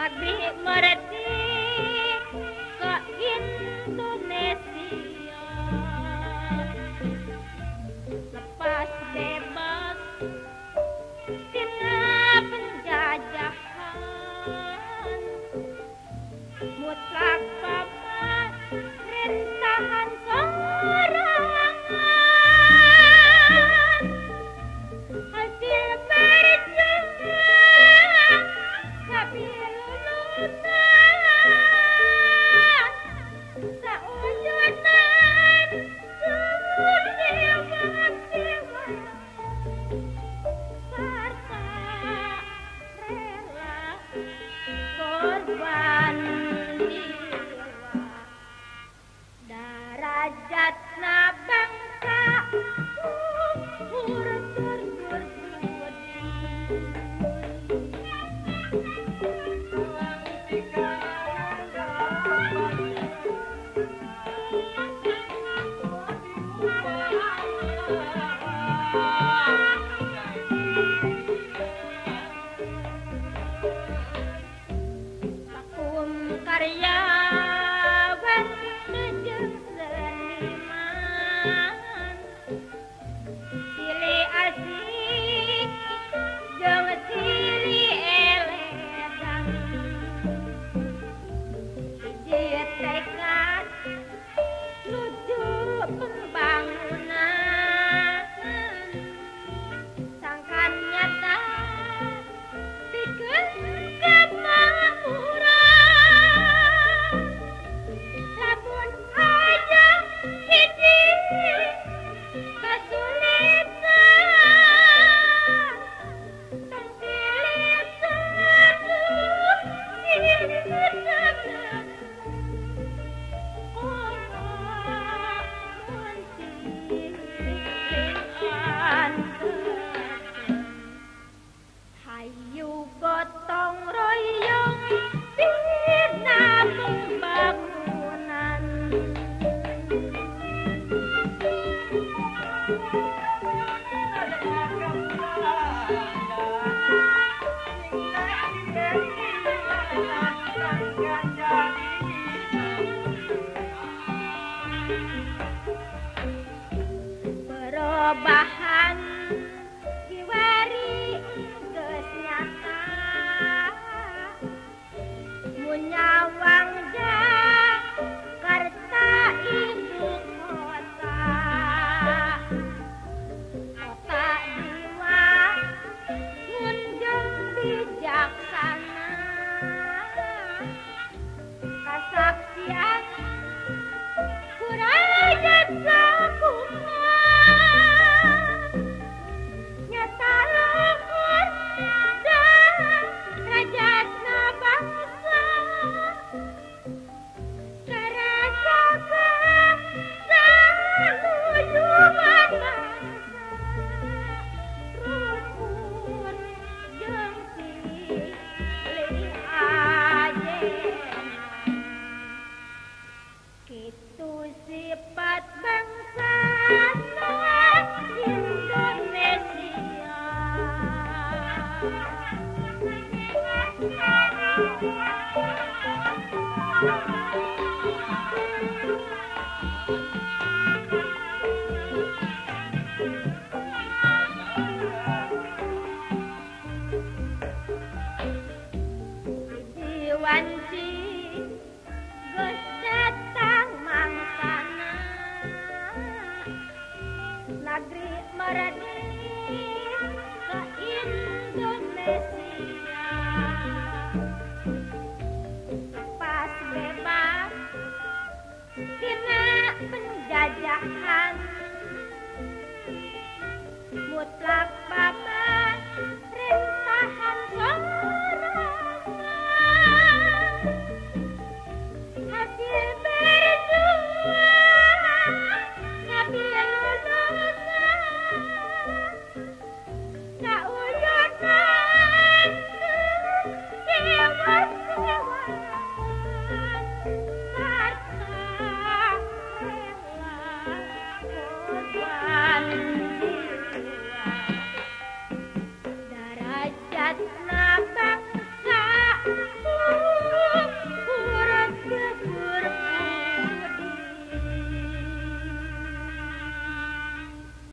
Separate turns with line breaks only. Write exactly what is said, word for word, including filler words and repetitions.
Negeri merdeka ke Indonesia, lepas bebas tina penjajahan, mutlak bebas rintahan sorangan, hasil perjuangan tapi lulusan sewujudan jiwa-jiwa serta rela korban jiwa, darajatna bangsa luhur tergurdi. Vakum karyawan jeung seniman, silih asik jeung silih elegan, hiji tekad nuju pembangunan, sangkan nyata pikeun kemakmuran, lamun aya hiji kasulitan, tong silih satu sieunan. Hayu gotong royong bina pembangunan, perubahan kiwari geus nyata, mun nyawang Jakarta ibu kota, kota diwangun jeung bijaksana, kasaksian ku rakyat sakuman, nyata luhur darajatna bangsa, karasakeun saluyuhan bangsa, rukun jeung silih ajengan, kitu sifat bangsa Indonesia. Diwanci geus datang mangsana, negeri merdeka ke Indonesia, lepas bebas tina penjajahan, mutlak bebas rintahan sorangan, hasil perjuangan tapi lulusan sewujudan jiwa-jiwa